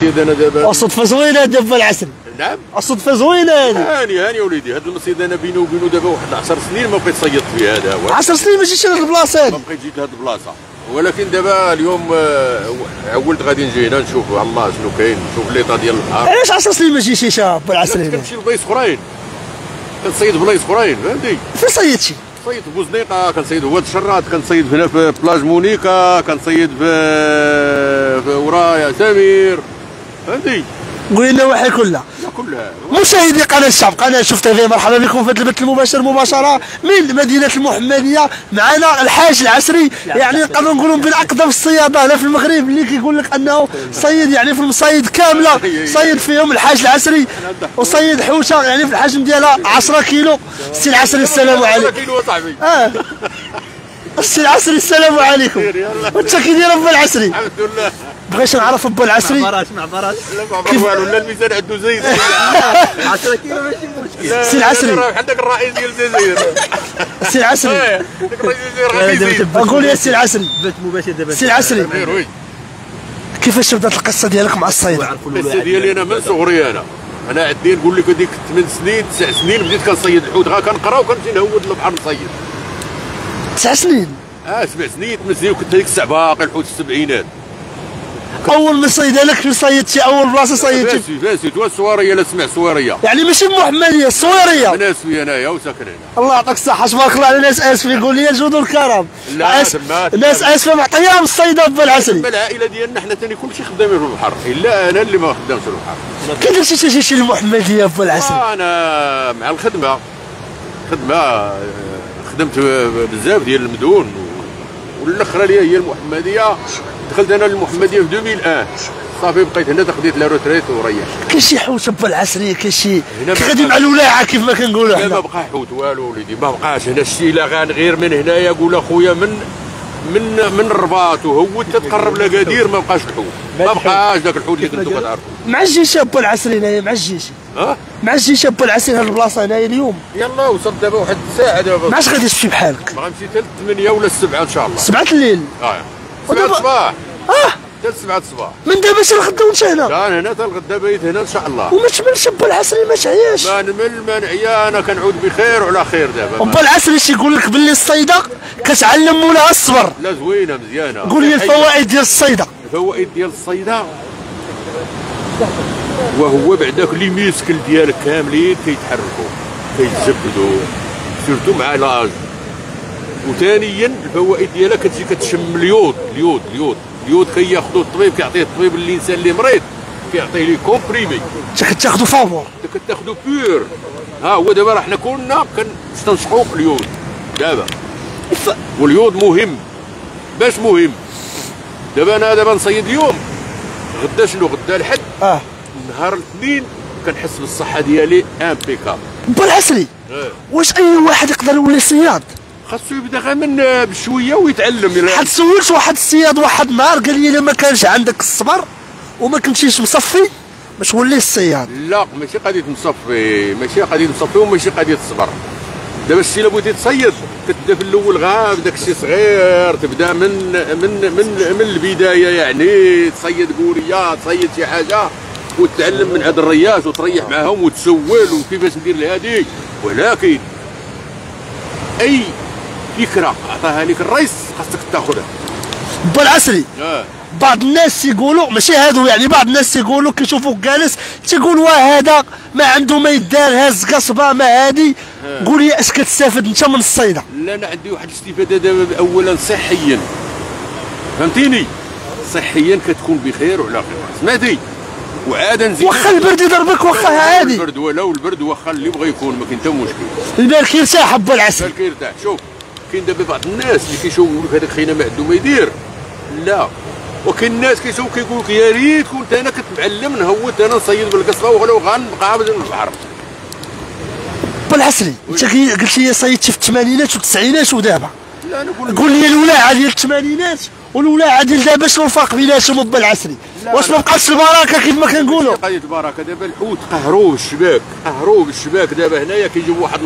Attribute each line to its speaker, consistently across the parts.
Speaker 1: انا دابا
Speaker 2: الصدفه زوينه دابا العسل.
Speaker 1: نعم
Speaker 2: الصدفه زوينه هذه.
Speaker 1: هاني وليدي، هذا المصيد انا بيني وبينه دابا واحد 10 سنين ما بقيت صيدت فيه. هذا هو
Speaker 2: 10 سنين ما جيتش لهاد البلاصه هذه.
Speaker 1: ما بقيت جيت لهاد البلاصه، ولكن دابا اليوم عولت غادي نجي هنا نشوف الله شنو كاين، نشوف ليطا ديال البحر.
Speaker 2: علاش 10 سنين ما جيتيش ابو العسل هنا؟
Speaker 1: كنمشي لبلايص اخرين، كنصيد بلايص اخرين فهمتي.
Speaker 2: فين صيدتي؟
Speaker 1: كنصيد في بوزنيقه، كنصيد في واد الشرات، كنصيد هنا في بلاج مونيكا، كنصيد في ورايا سمير فهمتي.
Speaker 2: قولي لنا واحد كلها.
Speaker 1: كلها
Speaker 2: مشاهدي قناه الشعب، قناه شوف تيفي، مرحبا بكم في هذا البث المباشر مباشره من مدينه المحمديه. معنا الحاج العسري، يعني نقدروا نقولوا من اقدم الصيادة هنا في المغرب، اللي كيقول لك انه صيد يعني في المصايد كامله صيد فيهم الحاج العسري، وصيد حوشه يعني في الحجم ديالها 10 كيلو. السي العسري السلام عليكم.
Speaker 1: 10 كيلو صاحبي.
Speaker 2: السي العسري السلام عليكم. وانت كي داير ابو العسري؟
Speaker 1: الحمد لله.
Speaker 2: بغيت نعرف ابو العسري.
Speaker 3: معبراش
Speaker 1: لا ما عبر والو، لا الميزان عنده زايد.
Speaker 3: 10 كيلو ماشي مشكل.
Speaker 2: السي العسري
Speaker 1: عندك الرئيس ديال الجزائر.
Speaker 2: السي العسري
Speaker 1: عندك الرئيس ديال
Speaker 2: قول لي السي العسري.
Speaker 3: بث مباشر دابا.
Speaker 2: السي العسري
Speaker 1: وي.
Speaker 2: كيفاش بدات القصه ديالك مع الصيد؟
Speaker 1: القصه ديالي انا من صغري، انا عندي نقول لك هذيك 8 سنين 9 سنين بديت كنصيد الحوت، غا كنقرا وكنمشي نهود البحر نصيد.
Speaker 2: 9 سنين
Speaker 1: 7 سنين 8 سنين، وكنت هذيك الساعه باقي الحوت في السبعينات.
Speaker 2: اول ما صيدها لك فين صيدتي؟ اول بلاصه صيدتي
Speaker 1: فاسي تو السواريه، لا سمع سواريه
Speaker 2: يعني ماشي المحمديه، الصويريه.
Speaker 1: من اسفي انايا وساكن هنا.
Speaker 2: الله يعطيك الصحه، تبارك الله على ناس اسفه. يقول لي الجود والكرم.
Speaker 1: لا تما
Speaker 2: ناس اسفه معطياها بالصيده بالعسل.
Speaker 1: العائله ديالنا حنا ثاني كلشي خدامين في البحر، الا انا اللي ما خدامش في البحر.
Speaker 2: كي درتي تجي للمحمديه بالعسل؟
Speaker 1: انا مع الخدمه خدمت بزاف ديال المدن، والاخرى اللي هي المحمديه. دخلت انا للمحمديه في 2001 صافي، بقيت هنا خديت لا روتريت وريحت.
Speaker 2: كاين شي حوت بالعسري، كاين شي غادي مع الولاعه كيف ما كنقولوا
Speaker 1: حنا.
Speaker 2: حنا
Speaker 1: ما بقى حوت والو وليدي، ما بقاش هنا. الشيله غير من هنايا، قول اخويا من الرباط وهو تتقرب لقادير ما بقاش الحوت، ما بقاش ذاك الحوت اللي كنتو كتعرفوا.
Speaker 2: مع الجيش ابو العسري هنايا، مع الجيش مع الجيش ابو العسري هاد البلاصه هنايا اليوم.
Speaker 1: يلا وصلت دابا واحد الساعه دابا.
Speaker 2: ما عادش غادي تمشي بحالك؟
Speaker 1: ما غنمشي حتى 8 ولا 7 ان شاء الله.
Speaker 2: 7 الليل
Speaker 1: 7 الصباح. حتى 7 الصباح.
Speaker 2: من دابا حتى الغدا وانت هنا؟
Speaker 1: كان هنا حتى الغدا بايت هنا ان شاء الله.
Speaker 2: وما تملش ابو العسري؟ ما تعياش؟
Speaker 1: ما نمل ما نعيا، انا كنعود بخير وعلى خير دابا.
Speaker 2: ابو العسري شي يقول لك باللي الصيده كتعلم مولاها الصبر.
Speaker 1: لا زوينه مزيانه.
Speaker 2: قول لي الفوائد ديال الصيده.
Speaker 1: الفوائد ديال الصيده، وهو بعداك لي ميسكل ديالك كاملين كيتحركوا كيتجبدوا سيرتو مع لاج. وثانيا الفوائد ديالها كتجي كتشم اليود كياخذوا الطبيب، كيعطيه الطبيب للانسان اللي مريض، كيعطيه ليه كومبريمي.
Speaker 2: انت كتاخذوا فابور؟
Speaker 1: انت كتاخذوا بيور. هو دابا راه حنا كنا كنستنشقوا اليود دابا، واليود مهم. باش مهم دابا انا نصيد اليوم، غدا شنو؟ غدا الحد. نهار الاثنين كنحس بالصحه ديالي امبيكابل.
Speaker 2: ابو العسري واش اي واحد يقدر يولي صياد؟
Speaker 1: خاصو يبدا غير من بشويه ويتعلم.
Speaker 2: حد سولت واحد الصياد واحد النهار قال لي الا ما كانش عندك الصبر وما كنتيش مصفي ما توليش الصياد.
Speaker 1: لا ماشي قضيه مصفي وماشي قضيه الصبر. دابا الشيء الا بغيتي تصيد كتبدا في الاول غير بداك الشيء صغير، تبدا من البدايه، يعني تصيد قوريه، تصيد شي حاجه وتتعلم من هاد الرياس وتريح معاهم وتسول وكيفاش ندير لهادي. ولكن اي فكره عطاها لك الرئيس خاصك تاخذها.
Speaker 2: ابو العسري بعض الناس يقولوا ماشي هادو، يعني بعض الناس يقولوا كيشوفوك جالس تيقولوا هذا ما عنده ما يدار، هاز قصبه ما هادي. قول لي اش كتستافد انت من الصيده؟
Speaker 1: لا انا عندي واحد الاستفاده دابا. اولا صحيا فهمتيني، صحيا كتكون بخير وعلى خير، سمعتي؟ وعاده نزيد
Speaker 2: واخا البرد يضربك واخا عادي.
Speaker 1: البرد ولو البرد واخا اللي بغى يكون ما كاين حتى مشكل.
Speaker 2: البال كيرتاح ابو العسل.
Speaker 1: البال كيرتاح. شوف كاين دابا بعض الناس اللي كيشوفوا لك هذاك خينا ما عنده ما يدير، لا. وكاين الناس كيشوفوا كيقول لك يا ريت كنت انا كنتعلم نهوت انا نصيد بالقصبه ولو غنبقى في البحر.
Speaker 2: ابو العسري انت قلت لي صيدتي في الثمانينات والتسعينات ودابا.
Speaker 1: لا انا
Speaker 2: قول لي الولاعه ديال الثمانينات والولاعه ديال دابا شنو الفرق بيناتهم ابو العسري؟ واش ما بقاتش البركه كيف ما كنقولوا؟
Speaker 1: قضيه البركه دابا الحوت قهروه بالشباك دابا هنايا كيجيبوا واحد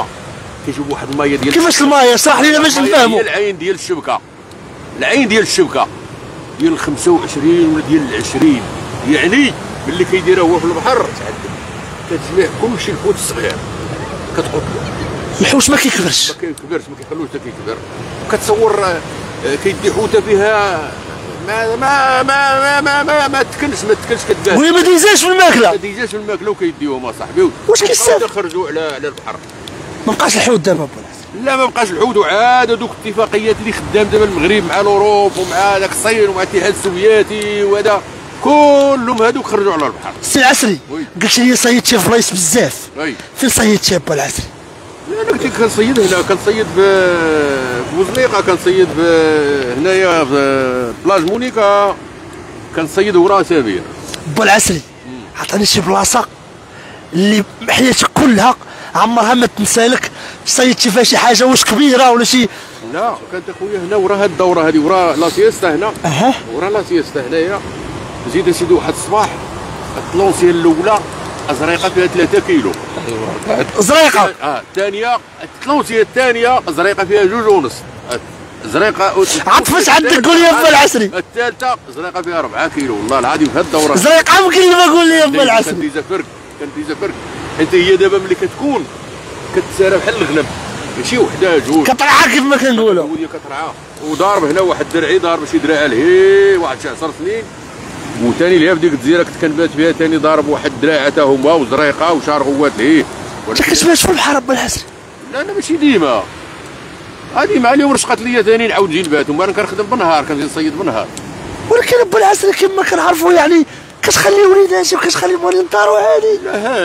Speaker 1: المايه ديال
Speaker 2: كيفاش المايه؟ اشرح لينا باش نفهموا.
Speaker 1: العين ديال الشبكه ديال 25 ولا ديال 20 يعني ملي كيديرها هو في البحر كتجمع كلشي الحوت الصغير كتقتلو.
Speaker 2: الحوت ما كيكبرش.
Speaker 1: ما كيكبرش، ما كيخلوش حتى كيكبر. كتصور كيدي حوته فيها ما تكنش كتبان.
Speaker 2: وهي ما ديزاش في الماكله.
Speaker 1: ما ديزاش في الماكله وكيديوهم اصاحبي.
Speaker 2: واش كيستافد؟
Speaker 1: خرجوا على البحر.
Speaker 2: ما بقاش الحوت دابا.
Speaker 1: لا ما بقاش الحوت، وعاد هذوك الاتفاقيات اللي خدام دابا المغرب مع الاوروب ومع داك الصين ومع الاتحاد السوفيتي وهذا كلهم هذوك خرجوا على البحر.
Speaker 2: السي العسري قلت لي صيدتي في بلايص بزاف.
Speaker 1: وي
Speaker 2: فين صيدتي با العسري؟
Speaker 1: انا قلت لك كنصيد هنا، كنصيد في بوزنيقه، كنصيد هنايا في بلاج مونيكا، كنصيد ورا سابير.
Speaker 2: با العسري عطاني شي بلاصه اللي حياتك كلها عمرها ما تنسالك صيدتي فيها شي حاجه واش كبيره ولا شي؟
Speaker 1: لا كانت اخويا هنا ورا هاد الدوره هذه ورا لا سياستا هنا. ورا لا سياستا هنايا زيد سيدي واحد الصباح الطلونسيه الاولى ازريقه فيها 3 كيلو.
Speaker 2: زريقه.
Speaker 1: الثانيه الطلونسيه الثانيه ازريقه فيها 2.5. زريقه
Speaker 2: عطفت عندك قول لي با العسري.
Speaker 1: الثالثه زريقه فيها 4 كيلو والله العظيم في هاد الدوره.
Speaker 2: زريقه يمكن ما قول لي با العسري.
Speaker 1: كنديزا فرق. انت هي دابا ملي كتكون كتسارى بحال الغنم، ماشي وحده جوج
Speaker 2: كطرعه كيف ما كنقولوا.
Speaker 1: هي كطرعه وضارب هنا واحد الدرعي ضارب شي دراعه لهي واحد شي 10 سنين، وثاني اللي في ديك الجزيره كنت كنبات فيها ثاني ضارب واحد الدراع حتى هما وزريقه وشارغوات لهيه.
Speaker 2: انت كتبات في البحر با العسري؟
Speaker 1: لا انا ماشي ديما، هادي مع اليوم رشقت ليا ثاني نعاود نجي نبات، وانا كنخدم بالنهار كنجي نصيد بالنهار.
Speaker 2: ولكن با العسري كما كنعرفوا يعني كتخلي وليداتي وكتخلي مولين الدار عادي.
Speaker 1: لا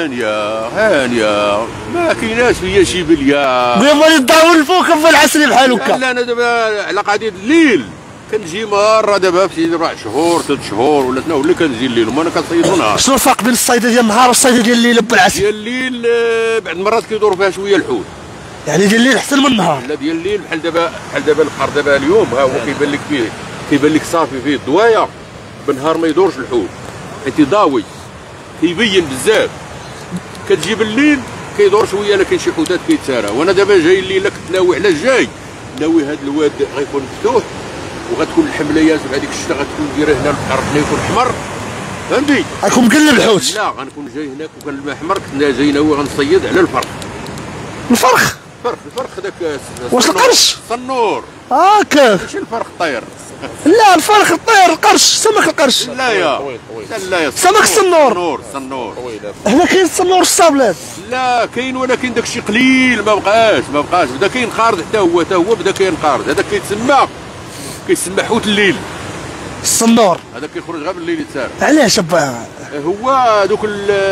Speaker 1: هانيه ما كايناش فيا شي بليه.
Speaker 2: قول مولين الدار والفوق با العسري بحال هكا.
Speaker 1: لا انا دابا على قضيه الليل كنجي مره دابا في شي 4 شهور 3 شهور ولا ولا كنجي الليل وما انا كنصيد بالنهار.
Speaker 2: شنو الفرق بين الصيده ديال النهار والصيده ديال الليل با العسري؟
Speaker 1: ديال الليل بعض المرات كيدور فيها شويه الحوت.
Speaker 2: يعني ديال الليل احسن من النهار؟
Speaker 1: لا ديال الليل بحال دابا البحر دابا اليوم ها هو كيبان لك فيه، كيبان لك صافي فيه الضوايا، بالنهار ما يدورش الحوت، انت ضاوي كيبين بزاف. كتجي بالليل كيدور شويه لكن شي حوتات كيتسارى. وانا دابا جاي الليله كنت ناوي على الجاي، ناوي هذا الواد غيكون مفتوح وغتكون الحمليات وهذيك الشتا غتكون دايره هنا البحر غيكون احمر، فهمتي؟
Speaker 2: غيكون مقلب الحوت.
Speaker 1: لا غنكون جاي هناك وكان الماء احمر، كنت جاي ناوي غنصيد على الفرخ.
Speaker 2: الفرخ
Speaker 1: داك
Speaker 2: واش القرش؟
Speaker 1: الصنور.
Speaker 2: كيف؟
Speaker 1: ماشي الفرخ الطير.
Speaker 2: لا الفرخ الطير القرش سمك القرش.
Speaker 1: لا يا
Speaker 2: سمك الصنور. هنا كاين الصنور الصابلات.
Speaker 1: لا كاين ولكن داكشي قليل ما بقاش بدا كينقارض حتى هو بدا كينقارض. هذا كيتسمى حوت الليل.
Speaker 2: الصنور
Speaker 1: هذا كيخرج غير بالليل يتسارى.
Speaker 2: علاش با؟
Speaker 1: هو دوك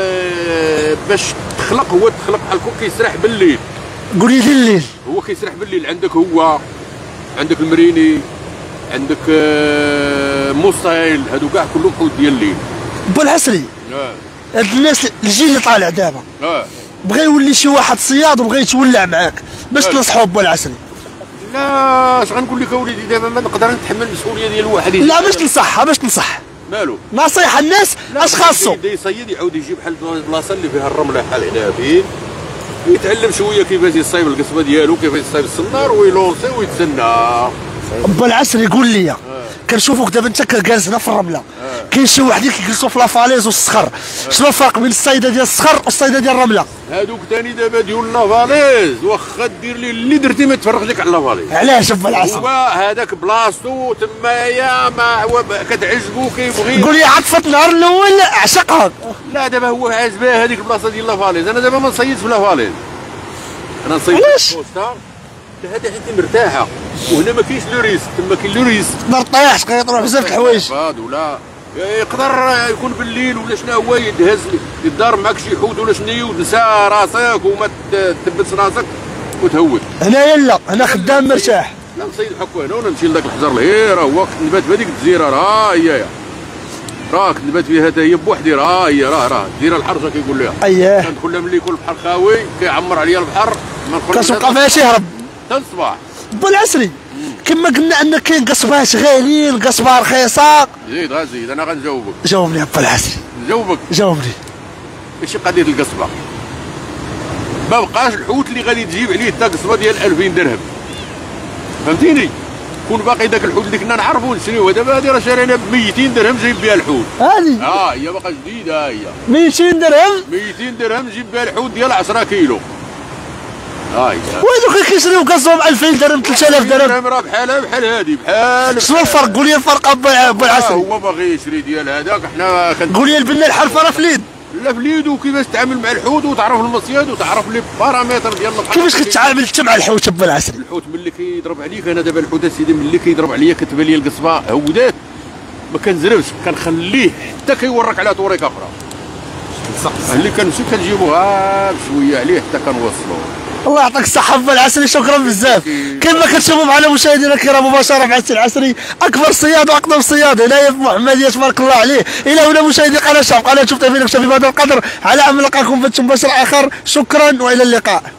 Speaker 1: باش تخلق بحال هكا كيسرح بالليل.
Speaker 2: قولي لي الليل.
Speaker 1: هو كيسرح بالليل. عندك المريني، عندك موستايل، هادو كاع كلهم حوت ديال الليل.
Speaker 2: با العسري هاد الناس الجيل اللي طالع دابا بغى يولي شي واحد صياد وبغى يتولع معاك باش تنصحوه با العسري؟
Speaker 1: لا اش غنقول لك اوليدي دابا ما نقدر نتحمل المسؤوليه ديال واحد.
Speaker 2: لا باش تنصح
Speaker 1: مالو
Speaker 2: نصيحه الناس اش خاصو؟
Speaker 1: يبدا يصيد يعاود يجي بحال البلاصه اللي فيها الرمله بحال هنا فين يتعلم شويه كيفاش يصايب القصبه ديالو، كيفاش يصايب الصنار ويلونسي ويتسنى.
Speaker 2: با العسري قول لي كنشوفوك دابا انت كجالس هنا في الرمله، كاين شي وحدين كيجلسوا في لافاليز والصخر، شنو الفرق بين الصيده ديال الصخر والصيده ديال الرمله؟
Speaker 1: هادوك ثاني دابا ديال لافاليز واخا دير ليه اللي درتي ما تفرغ لك على لافاليز.
Speaker 2: علاش با العسري؟
Speaker 1: هو هذاك بلاصتو تمايا ما هو كتعجبو كيبغي.
Speaker 2: قول لي عطفت النهار الاول عشقها.
Speaker 1: لا دابا هو عاجباه هذيك البلاصه ديال لافاليز. انا دابا ما نصيدش في لافاليز، انا نصيد
Speaker 2: علاش؟
Speaker 1: هذا حيت مرتاحه وهنا ما كاينش لو ريسك، تما كاين لو ريسك.
Speaker 2: تقدر طيح تقدر تروح بزاف د الحوايج.
Speaker 1: ولا يقدر يكون بالليل ولا شنو هو يدهز يدار معاك شي حوت ولا شنو وتنسى راسك وما تثبتش راسك وتهود.
Speaker 2: هنايا لا هنا خدام مرتاح.
Speaker 1: لا نصيد بحال هنا ولا نمشي لذاك الحجر لهيه راه هو كنت نبات في هذيك الجزيره راه كنت نبات فيها حتى هي بوحدي راه الجزيره الحرجه كيقول لها. كندخل لها ملي يكون البحر خاوي كيعمر عليا البحر ما نخرجش
Speaker 2: كتبقى فيها شي هرب
Speaker 1: حتى الصباح.
Speaker 2: با العسري كما قلنا ان كاين قصبات غاليين قصبه رخيصه.
Speaker 1: زيد انا غنجاوبك.
Speaker 2: جاوبني با العسري. جاوبني
Speaker 1: ماشي قضيه القصبه، ما بقاش الحوت اللي غادي تجيب عليه حتى قصبه ديال 2000 درهم، فهمتيني؟ كون باقي داك الحوت اللي كنا نعرفوا نشريوه. دابا هذه راه شارينا ب 200 درهم جايب بها الحوت.
Speaker 2: هذه
Speaker 1: هي باقا جديده. هي
Speaker 2: 200 درهم
Speaker 1: 200 درهم جيب بها الحوت ديال 10 كيلو.
Speaker 2: وهذوك اللي كيشريو كنصوب 2000 درهم 3000 درهم.
Speaker 1: راه بحالها بحال هذه بحال.
Speaker 2: شنو الفرق؟ قول لي الفرق ابو العسري.
Speaker 1: هو باغي يشري ديال هذاك حنا
Speaker 2: قول لي البنه الحرفه راه في اليد.
Speaker 1: لا في اليد وكيفاش تتعامل مع الحوت وتعرف المصياد وتعرف لي بارامتر ديال البحر.
Speaker 2: كيفاش كتعامل انت مع الحوت ابو العسري؟
Speaker 1: الحوت ملي كيضرب عليك انا دابا الحوت اسيدي ملي كيضرب عليا كتبان لي القصبه هودات ما كنزربش كنخليه حتى كيورك على طريق اخرى. اللي كنمشي كنجيبوها بشويه عليه حتى كنوصلوه.
Speaker 2: الله يعطيك الصحة ابو العسري، شكرا بزاف. كما كتشوفوا معنا مشاهدينا الكرام مباشرة مع السي العسري اكبر صياد واقدم صياد هنايا في محمدية تبارك الله عليه. الى هنا مشاهدي قناة الشعب، قناة شوف تي في نكتفي بهذا القدر على امل نلقاكم في مباشر اخر. شكرا والى اللقاء.